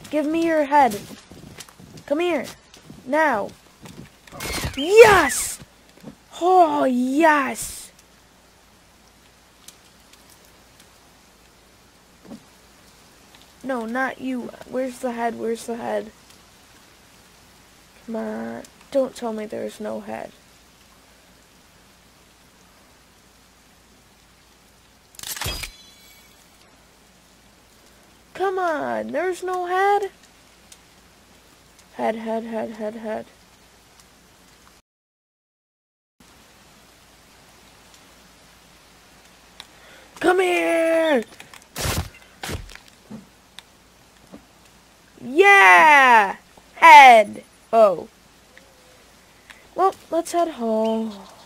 Give me your head. Come here. Now. Yes! Oh, yes! No, not you. Where's the head? Where's the head? Come on. Don't tell me there's no head. Come on. There's no head. Head, head, head, head, head. Come here! Yeah! Head! Oh. Well, let's head home.